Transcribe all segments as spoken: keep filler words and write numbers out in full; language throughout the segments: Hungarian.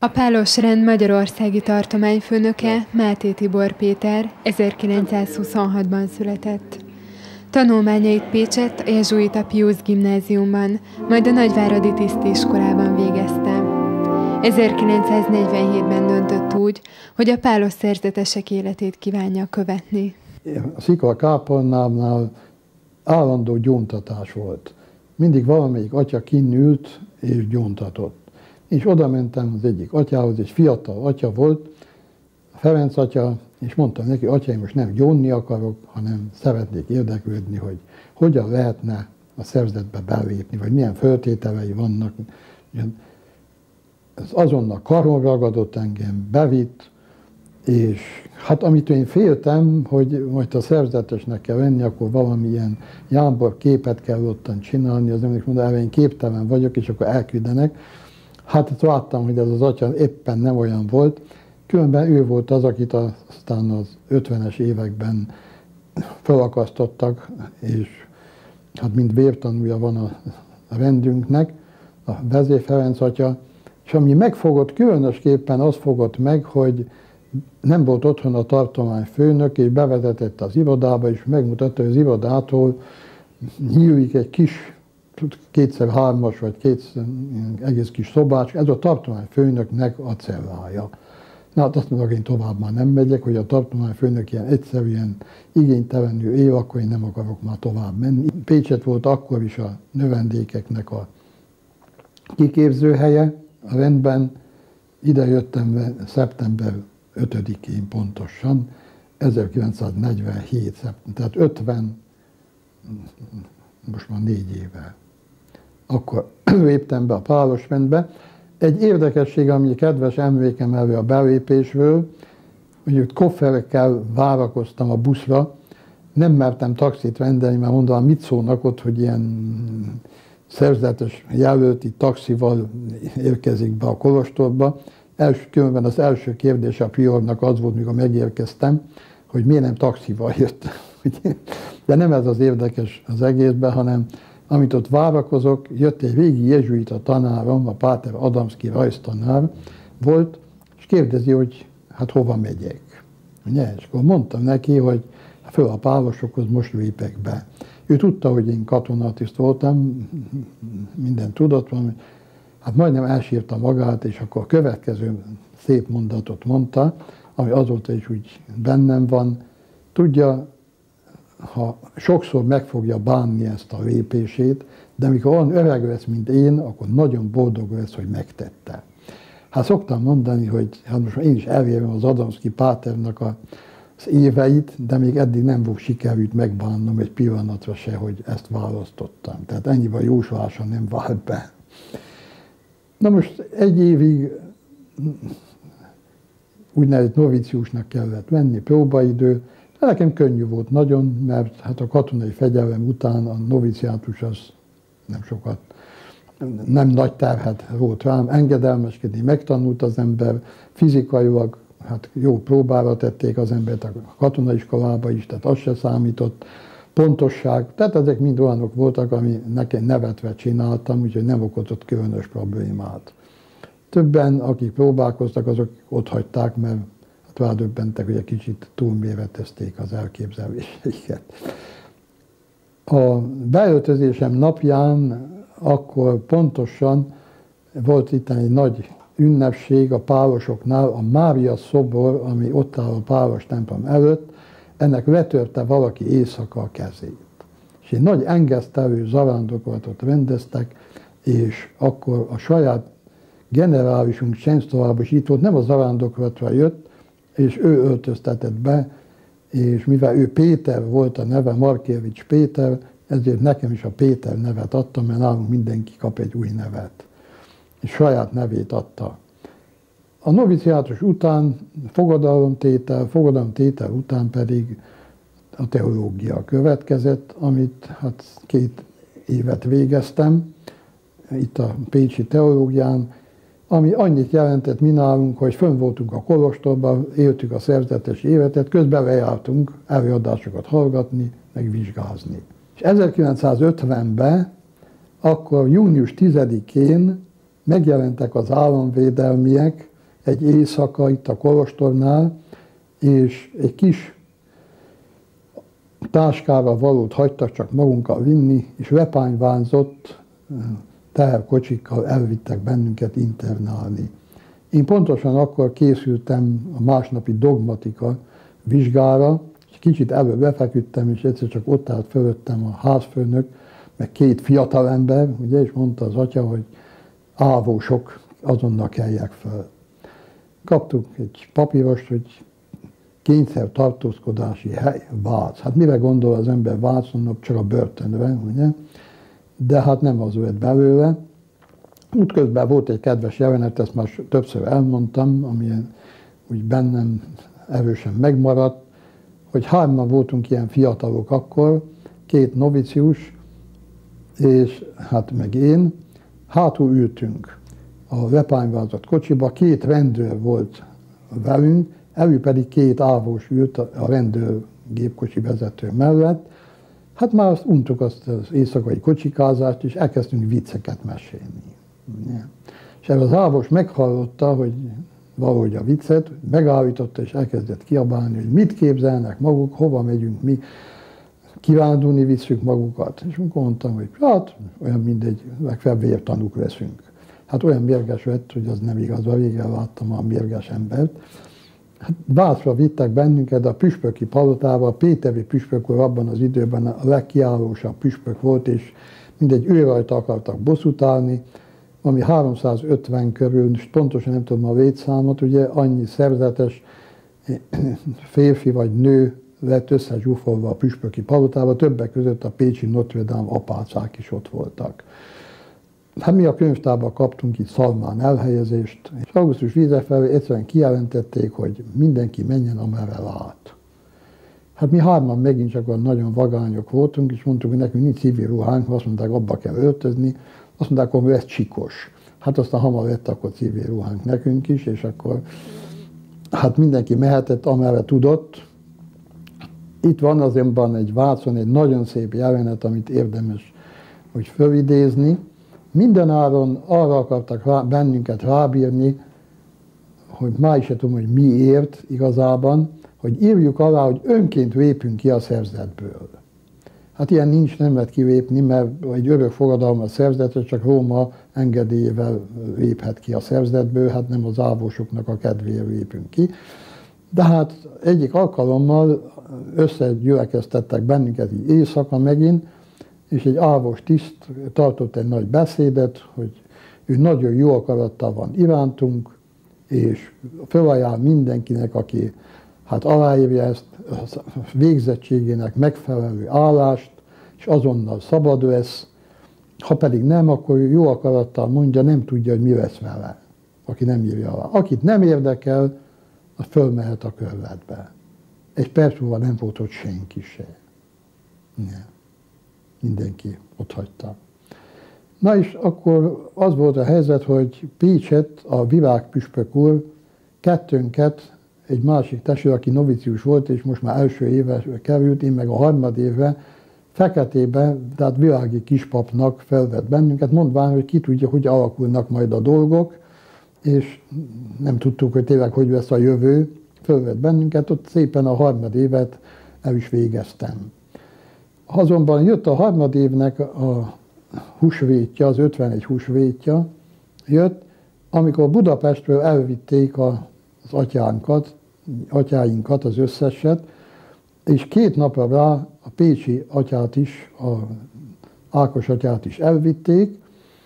A Pálos rend magyarországi tartományfőnöke Máté Tibor Péter ezerkilencszázhuszonhatban született. Tanulmányait Pécsett a jezsuita Piusz gimnáziumban, majd a nagyváradi tisztiskolában végezte. ezerkilencszáznegyvenhétben döntött úgy, hogy a pálos szerzetesek életét kívánja követni. A szikla kápolnánál állandó gyóntatás volt. Mindig valamelyik atya kinn ült és gyóntatott. És oda mentem az egyik atyához, és fiatal atya volt, Ferenc atya, és mondtam neki, atya, én most nem gyónni akarok, hanem szeretnék érdeklődni, hogy hogyan lehetne a szerzetbe belépni, vagy milyen föltételei vannak. Ez azonnal karon ragadott engem, bevitt, és hát amit én féltem, hogy majd a szerzetesnek kell venni, akkor valamilyen jámbor képet kell ottan csinálni, az emlék mondta, hogy én képtelen vagyok, és akkor elküldenek. Hát láttam, hogy ez az atya éppen nem olyan volt, különben ő volt az, akit aztán az ötvenes években felakasztottak, és hát mint vértanúja van a rendünknek, a Vezér Ferenc atya, és ami megfogott, különösképpen az fogott meg, hogy nem volt otthon a tartományfőnök, és bevezetett az irodába, és megmutatta, hogy az irodától nyílik egy kis, kétszer hármas, vagy kétszer egész kis szobács, ez a tartományfőnöknek a cellája. Na hát azt mondok, én tovább már nem megyek, hogy a tartományfőnök ilyen egyszerűen igénytelenül él, akkor én nem akarok már tovább menni. Pécsett volt akkor is a növendékeknek a kiképzőhelye, a rendben. Ide jöttem szeptember ötödikén pontosan, ezerkilencszáznegyvenhét, tehát ötven, most már négy éve. Akkor léptem be a Pálos rendbe. Egy érdekesség, ami kedves emlékem elő a belépésről, hogy ott kofferekkel várakoztam a buszra, nem mertem taxit rendelni, mert mondom, mit szólnak ott, hogy ilyen szerzetes jelölti taxival érkezik be a kolostorba. Els, különben az első kérdés a priornak az volt, mikor megérkeztem, hogy miért nem taxival jött. De nem ez az érdekes az egészben, hanem amit ott várakozok, jött egy régi jezsuita tanárom, a Páter Adamszky rajztanár volt, és kérdezi, hogy hát hova megyek. Ugye? És akkor mondtam neki, hogy föl a pálosokhoz most lépek be. Ő tudta, hogy én katonatiszt voltam, minden tudott van, hát majdnem elsírta magát, és akkor a következő szép mondatot mondta, ami azóta is úgy bennem van. Tudja, ha sokszor meg fogja bánni ezt a lépését, de mikor olyan öreg lesz, mint én, akkor nagyon boldog lesz, hogy megtette. Hát szoktam mondani, hogy hát most én is elérem az Adamszky Páternak az éveit, de még eddig nem volt sikerült megbánnom egy pillanatra se, hogy ezt választottam. Tehát ennyiben a jóslása nem vált be. Na most egy évig úgynevezett noviciusnak kellett venni, próbaidő. De nekem könnyű volt nagyon, mert hát a katonai fegyelem után a noviciátus az nem sokat, nem nagy terhet volt rám, engedelmeskedni megtanult az ember, fizikailag hát jó próbára tették az embert a katonaiskolába is, tehát az se számított, pontosság, tehát ezek mind olyanok voltak, ami nekem nevetve csináltam, úgyhogy nem okozott különös problémát. Többen, akik próbálkoztak, azok ott hagyták, mert rádöbbentek, hogy egy kicsit túlméretezték az elképzeléseiket. A beöltözésem napján akkor pontosan volt itt egy nagy ünnepség a pálosoknál, a Mária szobor, ami ott áll a pálos templom előtt, ennek letörte valaki éjszaka a kezét. És egy nagy engesztelő zarándoklatot rendeztek, és akkor a saját generálisunk Csensztovába is itt volt, nem a zarándoklatra jött, és ő öltöztetett be, és mivel ő Péter volt a neve, Markiewicz Péter, ezért nekem is a Péter nevet adtam, mert nálunk mindenki kap egy új nevet. És saját nevét adta. A noviciátus után fogadalomtétel, fogadalomtétel után pedig a teológia következett, amit hát két évet végeztem itt a pécsi teológián, ami annyit jelentett mi nálunk, hogy fönn voltunk a kolostorban, éltük a szerzetes életet, közben lejártunk előadásokat hallgatni, meg vizsgázni. És ezerkilencszázötvenben, akkor június tizedikén megjelentek az államvédelmiek, egy éjszaka itt a kolostornál, és egy kis táskával valót hagytak csak magunkkal vinni, és lepányvánzott teherkocsikkal elvittek bennünket internálni. Én pontosan akkor készültem a másnapi dogmatika vizsgára, és kicsit előbb befeküdtem, és egyszer csak ott állt fölöttem a házfőnök, meg két fiatalember, ugye, és mondta az atya, hogy ávósok, azonnal kelljek föl. Kaptuk egy papírost, hogy kényszer tartózkodási hely, Vác. Hát mire gondol az ember Vácon, csak a börtönre, ugye? De hát nem az lett belőle. Útközben volt egy kedves jelenet, ezt már többször elmondtam, amilyen úgy bennem erősen megmaradt, hogy hárman voltunk ilyen fiatalok akkor, két novicius, és hát meg én, hátul ültünk a lepányvázott kocsiba, két rendőr volt velünk, elő pedig két ávós ült a rendőr gépkocsi vezető mellett. Hát már azt untuk azt az éjszakai kocsikázást, és elkezdtünk vicceket mesélni. És ez az ávós meghallotta, hogy valahogy a viccet, megállította és elkezdett kiabálni, hogy mit képzelnek maguk, hova megyünk mi, kirándulni visszük magukat. És akkor mondtam, hogy hát olyan mindegy, legfeljebb vértanúk veszünk. Hát olyan mérges lett, hogy az nem igaz, a végén láttam a mérges embert. Hát Vácra vittek bennünket, de a püspöki palotába, a Péteri püspök úr abban az időben a legkiállósabb püspök volt, és mindegy, ő rajta akartak bosszút állni, ami háromszázötven körül, pontosan nem tudom a létszámot, ugye annyi szerzetes férfi vagy nő lett összezsúfolva a püspöki palotába, többek között a pécsi Notre Dame apácák is ott voltak. Hát mi a könyvtárban kaptunk itt Szalmán elhelyezést, és augusztus víze felé egyszerűen kijelentették, hogy mindenki menjen, amerre lát. Hát mi hárman megint csak nagyon vagányok voltunk, és mondtuk, hogy nekünk nincs civil ruhánk, azt mondták, abba kell öltözni, azt mondták, hogy ez csikos. Hát aztán hamar lett akkor civil ruhánk nekünk is, és akkor hát mindenki mehetett, amerre tudott. Itt van azonban egy Vácon egy nagyon szép jelenet, amit érdemes hogy fölidézni. Mindenáron arra akartak rá, bennünket rábírni, hogy már is tudom, hogy miért igazában, hogy írjuk alá, hogy önként lépünk ki a szerzetből. Hát ilyen nincs, nem lehet kilépni, mert egy örök fogadalmas szerzetre csak Róma engedélyével léphet ki a szerzetből, hát nem az ávósoknak a kedvéért lépünk ki. De hát egyik alkalommal összegyülekeztettek bennünket így éjszaka megint, és egy ávós tiszt tartott egy nagy beszédet, hogy ő nagyon jó akarattal van irántunk, és felajánl mindenkinek, aki hát aláírja ezt a végzettségének megfelelő állást, és azonnal szabad lesz. Ha pedig nem, akkor jó akarattal mondja, nem tudja, hogy mi lesz vele, aki nem írja alá. Akit nem érdekel, az fölmehet a körletbe. Egy perc múlva nem volt ott senki se. Nem. Mindenki ott hagyta. Na és akkor az volt a helyzet, hogy Pécset a virágpüspök úr kettőnket, egy másik testvér, aki novicius volt, és most már első éve került, én meg a harmad évre, feketébe, tehát világi kispapnak felvett bennünket, mondván, hogy ki tudja, hogy alakulnak majd a dolgok, és nem tudtuk, hogy tényleg hogy lesz a jövő, felvett bennünket, ott szépen a harmad évet el is végeztem. Azonban jött a harmad évnek a húsvétja, az ötvenegy húsvétja jött, amikor Budapestről elvitték az atyánkat, atyáinkat, az összeset, és két napra rá a pécsi atyát is, a Ákos atyát is elvitték,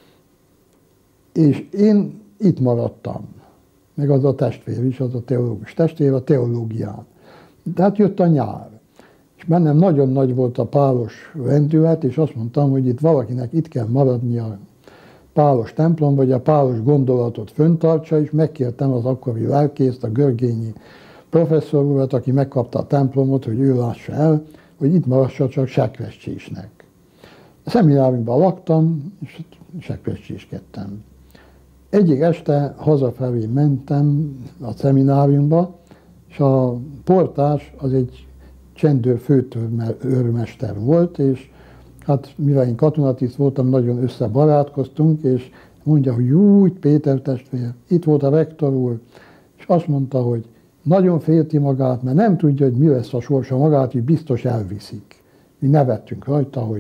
és én itt maradtam, meg az a testvér is, az a teológus testvér a teológián. De hát jött a nyár. És bennem nagyon nagy volt a pálos rendület, és azt mondtam, hogy itt valakinek itt kell maradni a pálos templomba, hogy a pálos gondolatot föntartsa, és megkértem az akkori lelkészt, a görgényi professzor urat, aki megkapta a templomot, hogy ő lássa el, hogy itt marassa csak sekvescsésnek. A szemináriumban laktam, és sekvescséskedtem. Egyik este hazafelé mentem a szemináriumba, és a portás az egy csendőr főőrmester volt, és hát mivel én katonatiszt voltam, nagyon összebarátkoztunk, és mondja, hogy jó, Péter testvér, itt volt a rektor úr, azt mondta, hogy nagyon félti magát, mert nem tudja, hogy mi lesz a sorsa magát, hogy biztos elviszik. Mi nevettünk rajta, hogy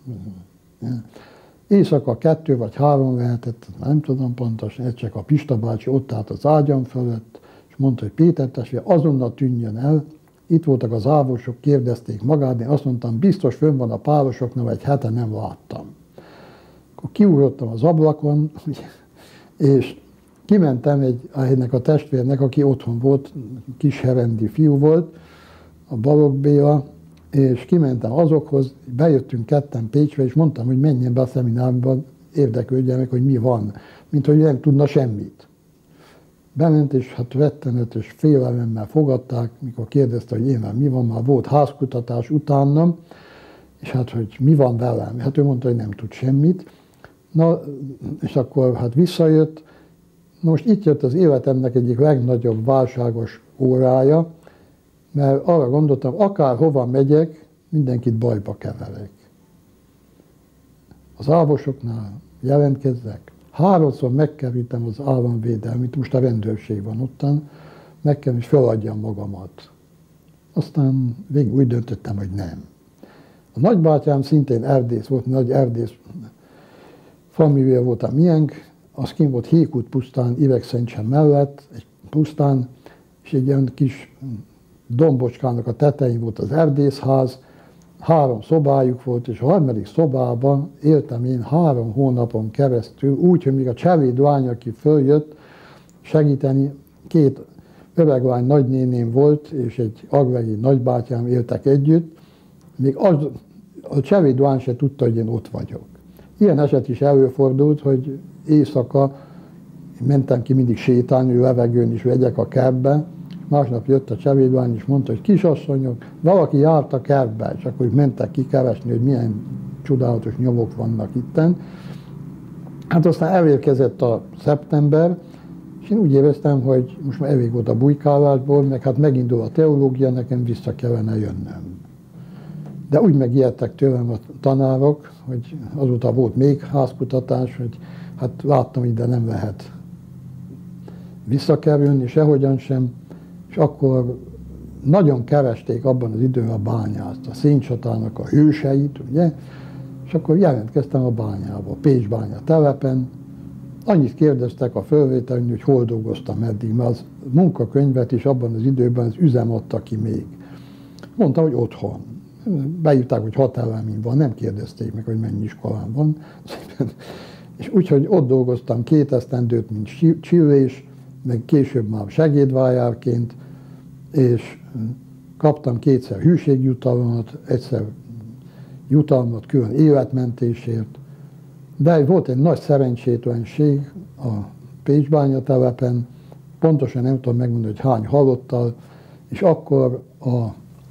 éjszaka kettő vagy három lehetett, nem tudom pontosan, ez csak a Pista bácsi ott állt az ágyam fölött, és mondta, hogy Péter testvér, azonnal tűnjön el. Itt voltak az ávosok, kérdezték magát, én azt mondtam, biztos fönn van a párosoknak, egy hete nem láttam. Akkor kiugrottam az ablakon, és kimentem egy, ennek a testvérnek, aki otthon volt, kis herendi fiú volt, a Balogh Béla, és kimentem azokhoz, bejöttünk ketten Pécsre, és mondtam, hogy menjen be a szemináriumban, érdeklődjenek, hogy mi van, mint hogy nem tudna semmit. Bement, és hát rettenetes félelemmel fogadták, mikor kérdezte, hogy én már mi van, már volt házkutatás utánam, és hát, hogy mi van velem. Hát ő mondta, hogy nem tud semmit. Na, és akkor hát visszajött. Na most itt jött az életemnek egyik legnagyobb válságos órája, mert arra gondoltam, akár hova megyek, mindenkit bajba keverek. Az ávosoknál jelentkezzek. Háromszor megkerültem az államvédelmit, most a rendőrség van ottan, megkerül, és feladjam magamat. Aztán végül úgy döntöttem, hogy nem. A nagybátyám szintén erdész volt, nagy erdész família volt a miénk, az kint volt Hékút pusztán, Ivekszentsen mellett, egy pusztán, és egy ilyen kis dombocskának a tetején volt az erdészház, három szobájuk volt, és a harmadik szobában éltem én három hónapon keresztül, úgy, hogy még a csevédlány, aki följött segíteni, két öreglány nagynéném volt, és egy agveri nagybátyám éltek együtt, még az, a csevédlány se tudta, hogy én ott vagyok. Ilyen eset is előfordult, hogy éjszaka mentem ki mindig sétálni, levegőn is vegyek a kertbe, másnap jött a csevédlány, és mondta, hogy kisasszonyok, valaki járt a kertbe, és akkor mentek kikeresni, hogy milyen csodálatos nyomok vannak itten. Hát aztán elérkezett a szeptember, és én úgy éreztem, hogy most már elég volt a bujkálásból, meg hát megindul a teológia, nekem vissza kellene jönnöm. De úgy megijedtek tőlem a tanárok, hogy azóta volt még házkutatás, hogy hát láttam, hogy ide nem lehet visszakerülni, sehogyan sem, és akkor nagyon keresték abban az időben a bányászt, a széncsatának a hőseit, ugye, és akkor jelentkeztem a bányába, Pécs bánya telepen. Annyit kérdeztek a fölvételni, hogy hol dolgoztam eddig, mert az munkakönyvet is abban az időben az üzem adta ki még. Mondta, hogy otthon. Beírták, hogy hat elemeim van, nem kérdezték meg, hogy mennyi iskolám van. És úgyhogy ott dolgoztam két esztendőt, mint csillés, meg később már segédvájárként, és kaptam kétszer hűségjutalmat, egyszer jutalmat külön életmentésért, de volt egy nagy szerencsétlenség a Pécs-bánya telepen, pontosan nem tudom megmondani, hogy hány halottal, és akkor a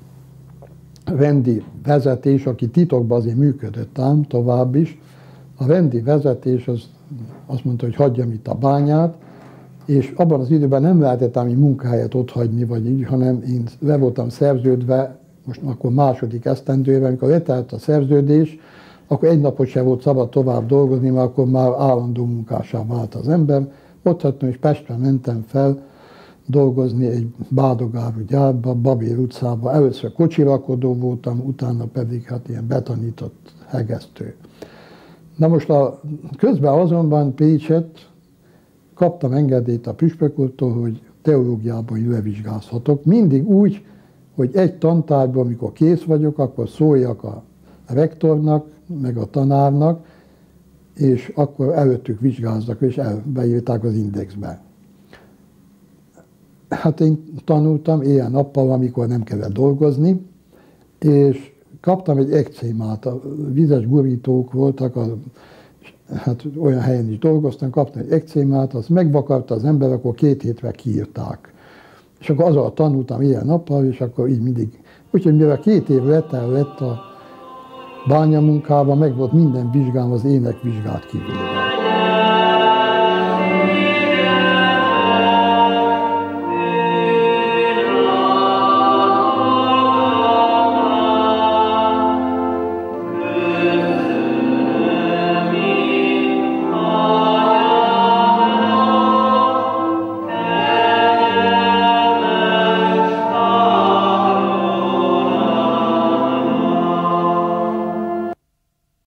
rendi vezetés, aki titokban azért működött ám tovább is, a rendi vezetés az azt mondta, hogy hagyjam itt a bányát, és abban az időben nem lehetett ám munkáját otthagyni, vagy így, hanem én le voltam szerződve, most akkor második esztendőben, amikor letelt a szerződés, akkor egy napot sem volt szabad tovább dolgozni, mert akkor már állandó munkásá vált az ember. Ott hagytam, és Pestre mentem fel dolgozni egy bádogáru gyárba, Babér utcába. Először kocsirakodó voltam, utána pedig hát ilyen betanított hegesztő. Na most a, közben azonban Pécset kaptam engedélyt a püspök úrtól, hogy teológiában levizsgázhatok. Mindig úgy, hogy egy tantárban, amikor kész vagyok, akkor szóljak a rektornak, meg a tanárnak, és akkor előttük vizsgázzak, és beírták az indexbe. Hát én tanultam éjjel-nappal, amikor nem kellett dolgozni, és kaptam egy ekcémát, a vizes gurítók voltak, a, hát olyan helyen is dolgoztam, kaptam egy ekcémát, az megvakarta az ember, akkor két hétre kiírták. És akkor azzal tanultam éjjel-nappal, és akkor így mindig. Úgyhogy mivel két év letelt a bányamunkában, meg volt minden vizsgám az énekvizsgát kívül.